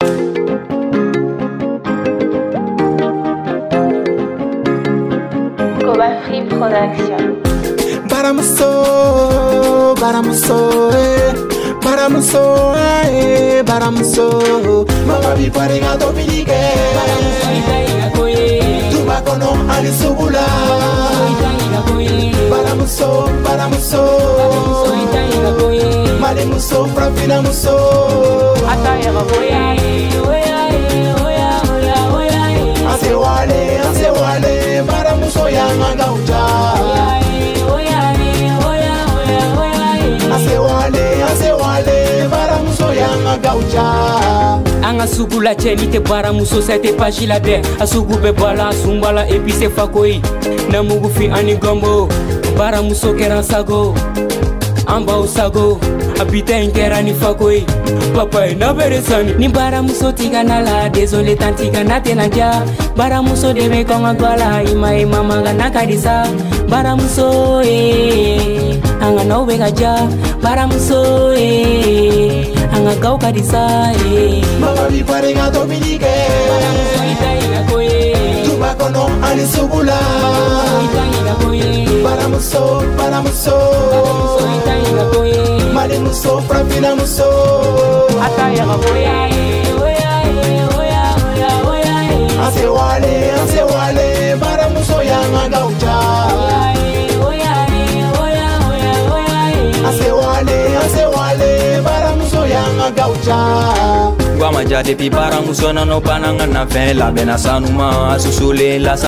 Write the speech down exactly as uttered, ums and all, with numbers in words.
Free Production. Baramuso, baramuso, eh, baramuso, eh, baramuso. Mama bi parenga Dominique. Baramuso itaina koye. Tubako no alisugula. Baramuso, baramuso. Baramuso itaina koye. Malimuso, frafina muso. Ataya koye. Oya, oya, oya, oya. Ase wale, ase wale. Baramuso yanga gauta. Ase wale, ase wale. Baramuso yanga gauta. Anga sugula cheni te baramuso sete pachila de. Asugu be bala sumbala epise fakoi. Namugu fi ani gombo. Baramuso keran sago. Amba usago. Abita inkera ni fakoi. Papa ina beresani. Ni baramuso tiga nala. Désolé tantiga nate nadia. Baramuso debe konga gwala. Ima ima manga nakadisa. Baramuso eh. Anga no vega ja. Baramuso eh. Anga gau kadisa eh. Mama bi parenga Dominique. Baramuso itaina koye. Tubako no alisugula. Itaina koye. Baramuso, baramuso. Baramuso itaina koye. Malimuso, frafina muso. Ataya koye. Oya, oya, oya, oya. Ase wale, ase wale. Baramuso yanga gauta. Oya, oya, oya, oya. Ase wale, ase wale. Baramuso yanga gauta. Guama jadi pi baramuso na no pananga na fe la bena sanuma asusule la